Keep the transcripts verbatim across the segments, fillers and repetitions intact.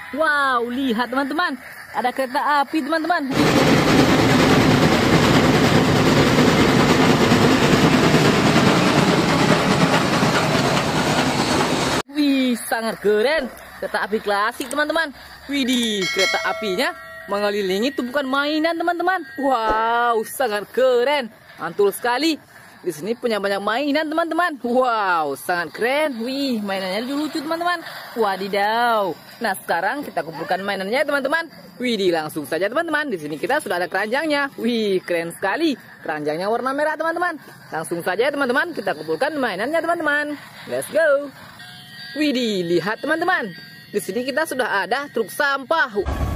Wow, lihat teman-teman, ada kereta api teman-teman. Wih, sangat keren. Kereta api klasik teman-teman. Widih, kereta apinya mengelilingi tumpukan mainan teman-teman. Wow, sangat keren. Mantul sekali. Di sini punya banyak mainan teman-teman. Wow, sangat keren. Wih, mainannya lucu teman-teman. Wadidaw. Nah, sekarang kita kumpulkan mainannya teman-teman. Widih, langsung saja teman-teman. Di sini kita sudah ada keranjangnya. Wih, keren sekali. Keranjangnya warna merah teman-teman. Langsung saja teman-teman, kita kumpulkan mainannya teman-teman. Let's go. Widih, lihat teman-teman. Di sini kita sudah ada truk sampah.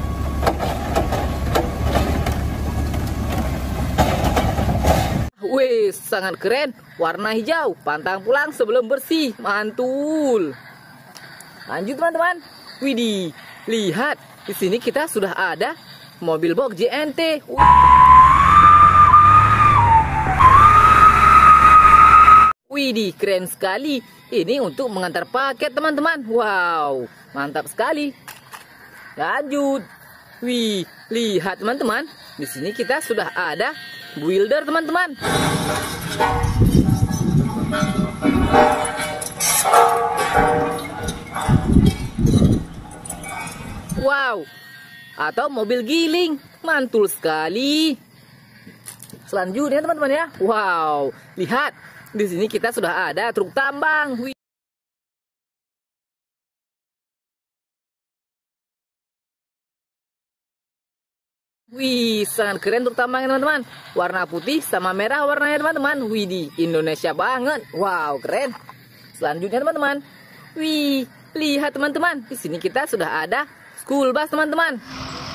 Wih, sangat keren. Warna hijau. Pantang pulang sebelum bersih. Mantul. Lanjut teman-teman. Widih, lihat. Di sini kita sudah ada mobil box J N T. Widih, keren sekali. Ini untuk mengantar paket teman-teman. Wow, mantap sekali. Lanjut. Wih, lihat teman-teman. Di sini kita sudah ada builder teman-teman. Wow, atau mobil giling. Mantul sekali. Selanjutnya teman-teman ya. Wow, lihat. Di sini kita sudah ada truk tambang. Wih. Wih, sangat keren truk tambangnya teman-teman. Warna putih sama merah warnanya teman-teman. Wih, di Indonesia banget. Wow, keren. Selanjutnya teman-teman. Wih, lihat teman-teman. Di sini kita sudah ada school bus teman-teman.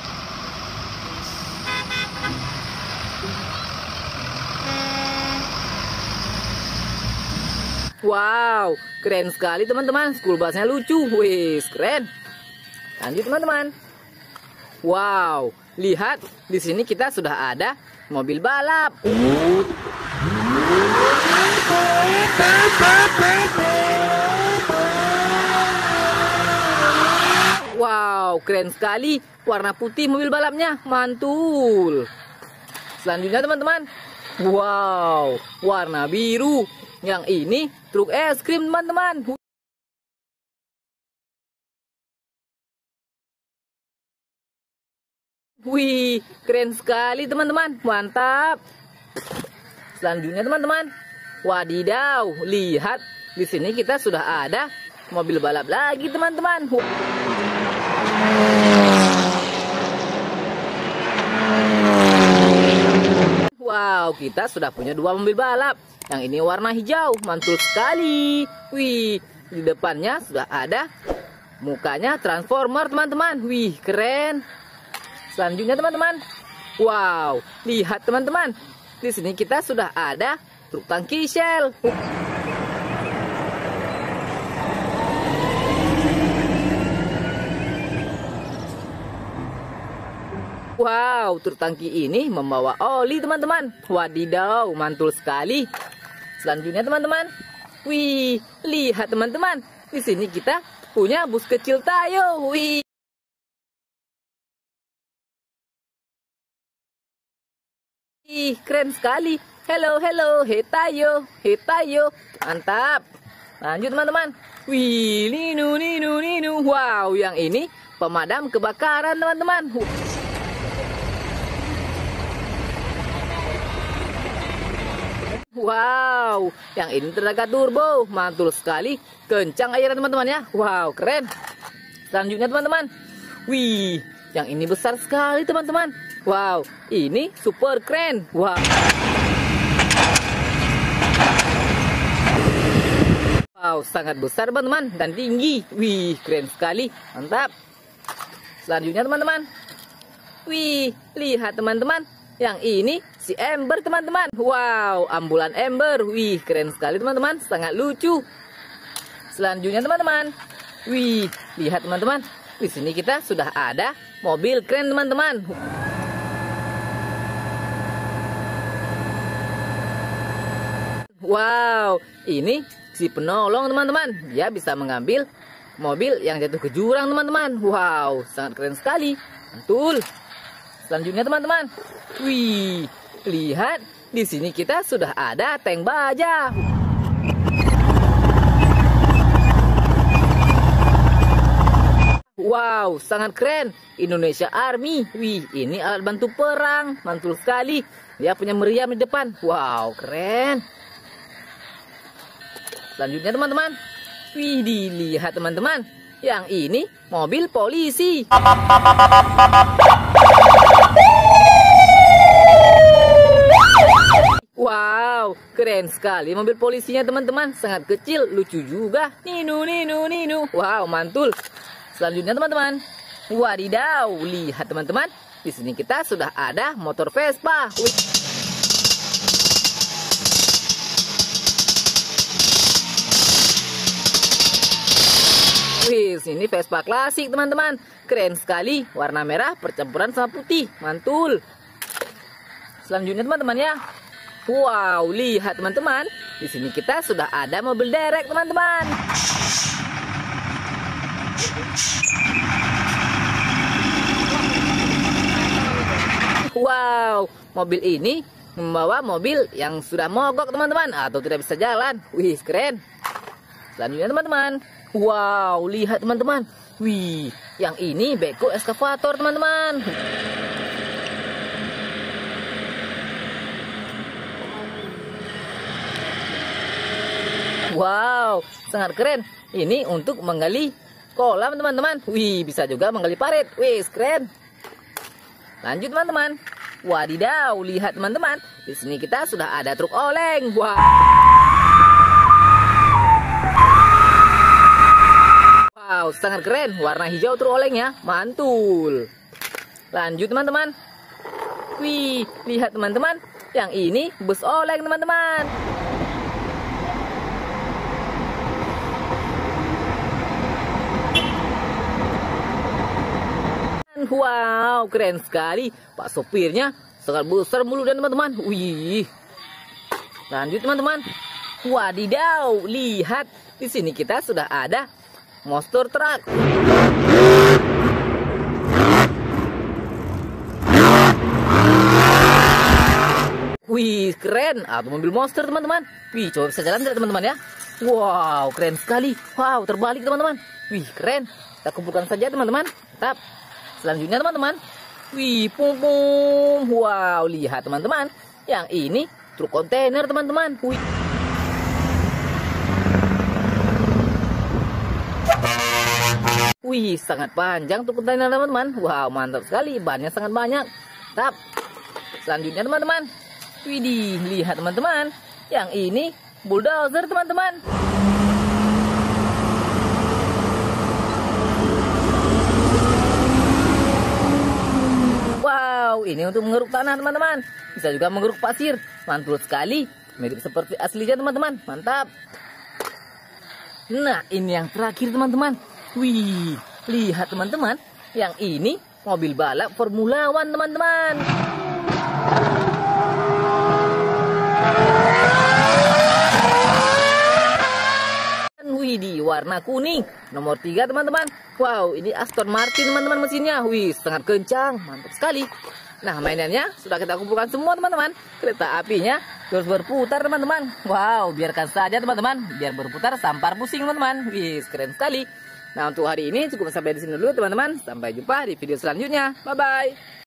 Wow, keren sekali teman-teman. School busnya lucu. Wih, keren. Lanjut teman-teman. Wow, lihat di sini kita sudah ada mobil balap. Wow, keren sekali. Warna putih mobil balapnya. Mantul. Selanjutnya teman-teman. Wow, warna biru. Yang ini truk es krim teman-teman. Wih, keren sekali teman-teman. Mantap. Selanjutnya teman-teman. Wadidaw, lihat. Di sini kita sudah ada mobil balap lagi teman-teman. Wow, kita sudah punya dua mobil balap. Yang ini warna hijau, mantul sekali. Wih, di depannya sudah ada mukanya transformer teman-teman. Wih, keren. Selanjutnya teman-teman. Wow, lihat teman-teman. Di sini kita sudah ada truk tangki Shell. Wow, truk tangki ini membawa oli teman-teman. Wadidaw, mantul sekali. Selanjutnya teman-teman. Wih, lihat teman-teman. Di sini kita punya bus kecil Tayo. Wih. Ih, keren sekali. Hello, hello, hey Tayo, hey Tayo. Mantap. Lanjut teman-teman. Wih, ninu, ninu, ninu. Wow, yang ini pemadam kebakaran teman-teman. Wow, yang ini tenaga turbo. Mantul sekali. Kencang airnya teman-teman ya. Wow, keren. Selanjutnya teman-teman. Wih, yang ini besar sekali teman-teman. Wow, ini super keren. Wow. Wow, sangat besar teman-teman dan tinggi. Wih, keren sekali. Mantap. Selanjutnya teman-teman. Wih, lihat teman-teman. Yang ini si Ember teman-teman. Wow, ambulan Ember. Wih, keren sekali teman-teman. Sangat lucu. Selanjutnya teman-teman. Wih, lihat teman-teman. Di sini kita sudah ada mobil keren teman-teman. Wow, ini si penolong teman-teman. Dia bisa mengambil mobil yang jatuh ke jurang teman-teman. Wow, sangat keren sekali. Mantul. Selanjutnya teman-teman. Wih, lihat di sini kita sudah ada tank baja. Wow, sangat keren. Indonesia Army. Wih, ini alat bantu perang. Mantul sekali. Dia punya meriam di depan. Wow, keren. Selanjutnya teman-teman. Wih, dilihat teman-teman. Yang ini mobil polisi. Wow, keren sekali mobil polisinya teman-teman. Sangat kecil, lucu juga. Ninu, ninu, ninu. Wow, mantul. Selanjutnya teman-teman, wadidaw, lihat teman-teman, di sini kita sudah ada motor Vespa. Wih. Wih, ini Vespa klasik teman-teman, keren sekali, warna merah percampuran sama putih, mantul. Selanjutnya teman-teman ya, wow, lihat teman-teman, di sini kita sudah ada mobil derek teman-teman. Wow, mobil ini membawa mobil yang sudah mogok teman-teman, atau tidak bisa jalan. Wih, keren. Selanjutnya teman-teman, wow, lihat teman-teman. Wih, yang ini beko eskavator teman-teman. Wow, sangat keren. Ini untuk menggali kolam teman-teman. Wih, bisa juga menggali parit. Wih, keren. Lanjut teman-teman. Wadidaw, lihat teman-teman. Di sini kita sudah ada truk oleng. Wow. Wow, sangat keren. Warna hijau truk olengnya. Mantul. Lanjut teman-teman. Wih, lihat teman-teman. Yang ini bus oleng teman-teman. Wow, keren sekali. Pak sopirnya sangat besar mulutnya teman-teman. Wih. Lanjut teman-teman. Wadidaw, lihat di sini kita sudah ada monster truck. Wih, keren. Atau mobil monster teman-teman. Wih, coba bisa jalan tidak teman-teman ya? Wow, keren sekali. Wow, terbalik teman-teman. Wih, keren. Kita kumpulkan saja teman-teman. Tetap. Selanjutnya teman-teman, wih, pum pum, wow, lihat teman-teman, yang ini truk kontainer teman-teman, wih. Wih, sangat panjang truk kontainer teman-teman, wow, mantap sekali, bannya sangat banyak. Tap. Selanjutnya teman-teman, widih, lihat teman-teman, yang ini bulldozer teman-teman. Wow, ini untuk mengeruk tanah teman-teman. Bisa juga mengeruk pasir. Mantul sekali. Mirip seperti aslinya teman-teman. Mantap. Nah, ini yang terakhir teman-teman. Wih, lihat teman-teman. Yang ini mobil balap Formula One teman-teman. Wih, di warna kuning. Nomor tiga teman-teman. Wow, ini Aston Martin teman-teman mesinnya. Wih, sangat kencang. Mantap sekali. Nah, mainannya sudah kita kumpulkan semua teman-teman. Kereta apinya terus berputar teman-teman. Wow, biarkan saja teman-teman. Biar berputar sampar pusing teman-teman. Wih, keren sekali. Nah, untuk hari ini cukup sampai di sini dulu teman-teman. Sampai jumpa di video selanjutnya. Bye-bye.